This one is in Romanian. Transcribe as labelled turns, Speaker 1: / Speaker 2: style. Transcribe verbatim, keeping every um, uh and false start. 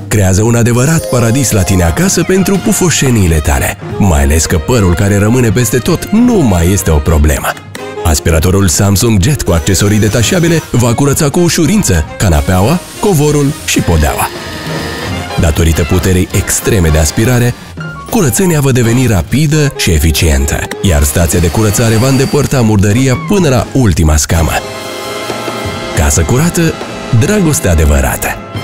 Speaker 1: creează un adevărat paradis la tine acasă pentru pufoșeniile tale, mai ales că părul care rămâne peste tot nu mai este o problemă. Aspiratorul Samsung Jet cu accesorii detașabile va curăța cu ușurință canapeaua, covorul și podeaua. Datorită puterii extreme de aspirare, curățenia va deveni rapidă și eficientă, iar stația de curățare va îndepărta murdăria până la ultima scamă. Casă curată, dragoste adevărată!